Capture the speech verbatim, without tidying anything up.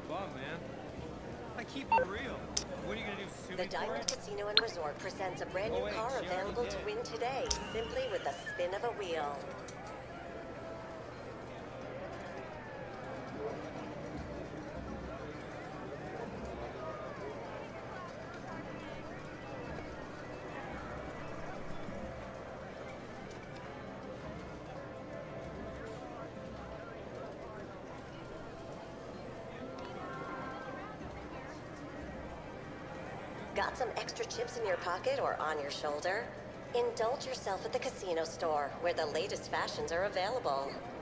fun, man. I keep it real. What are you gonna do, sue me The for Diamond it? Casino and Resort presents a brand new Oh, wait, car she already available to did. win today, simply with the spin of a wheel. Got some extra chips in your pocket or on your shoulder? Indulge yourself at the casino store, where the latest fashions are available.